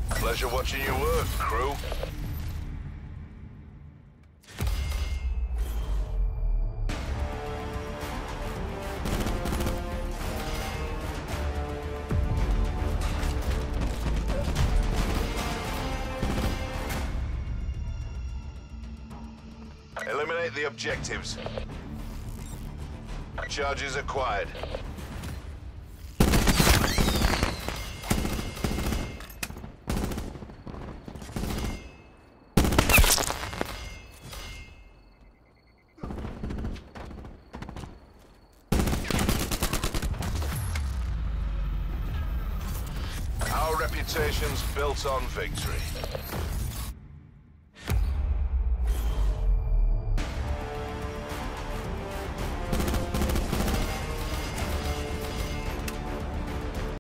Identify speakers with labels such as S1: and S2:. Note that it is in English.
S1: Pleasure watching you work, crew. Eliminate the objectives. Charges acquired. Our reputation's built on victory.